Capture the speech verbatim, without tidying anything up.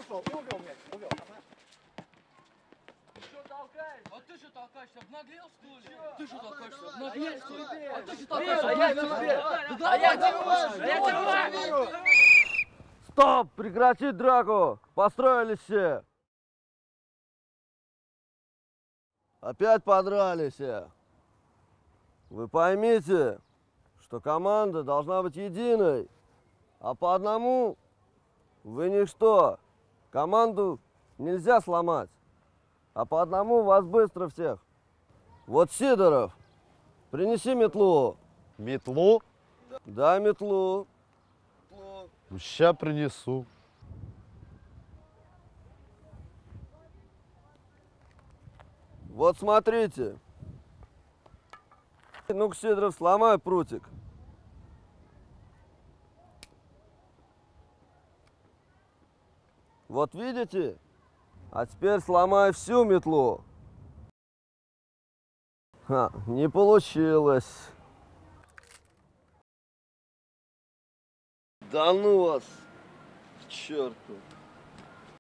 Вышел и увел мяч. Увел. Что толкаешь? А ты что толкаешь? Обнаглел, что ли? Ты что толкаешь? Обнаглел, что ли? А ты что толкаешь? А я тебе! А я тебе! Стоп! Прекратить драку! Построились все! Опять подрались. Вы поймите, что команда должна быть единой, а по одному вы ничто. Команду нельзя сломать, а по одному вас быстро всех. Вот Сидоров, принеси метлу. Метлу? Да, метлу. Ща принесу. Вот смотрите. Ну-ка, Сидоров, сломай прутик. Вот видите? А теперь сломай всю метлу. Ха, не получилось. Да ну вас, к черту.